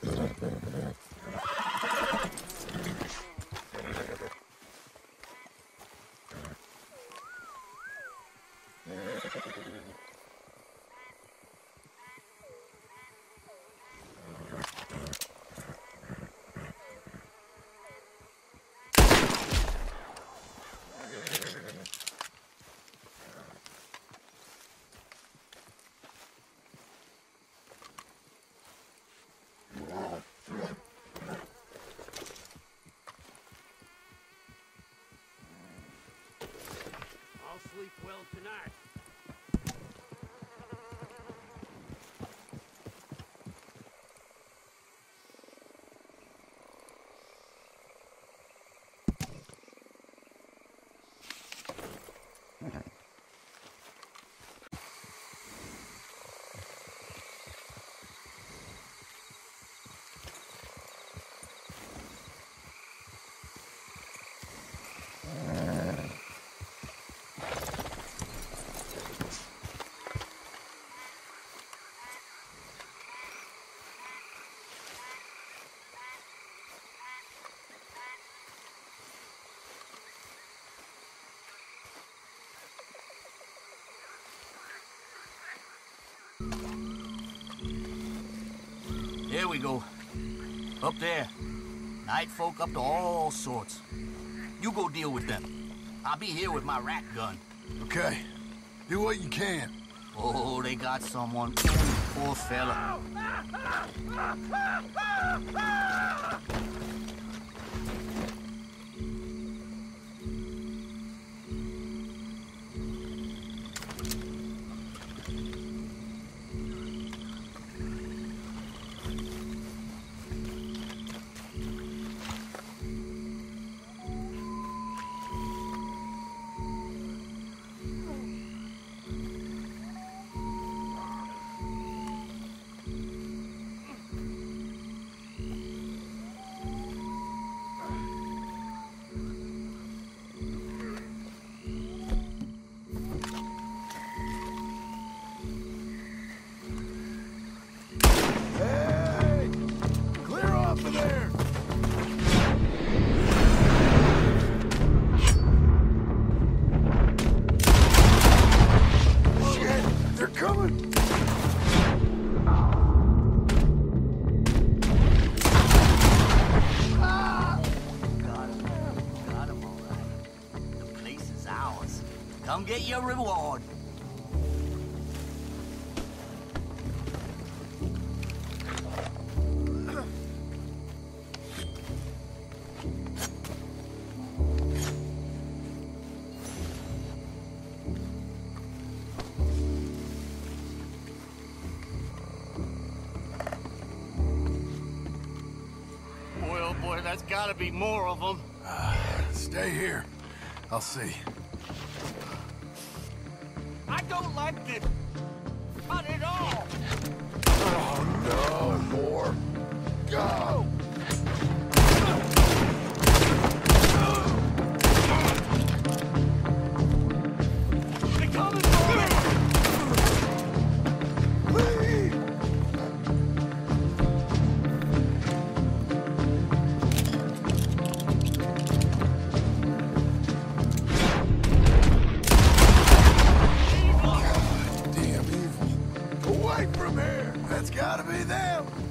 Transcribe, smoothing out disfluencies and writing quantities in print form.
Sleep well tonight. There we go. Up there. Night folk up to all sorts. You go deal with them. I'll be here with my rat gun. Okay. Do what you can. Oh, they got someone. Poor fella. Come get your reward. Boy, oh boy, that's gotta be more of them. Stay here. I'll see. I don't like this. Not at all. Oh no, more. Go! They're coming for me! Leave! Damn evil. Away from here! That's gotta be them!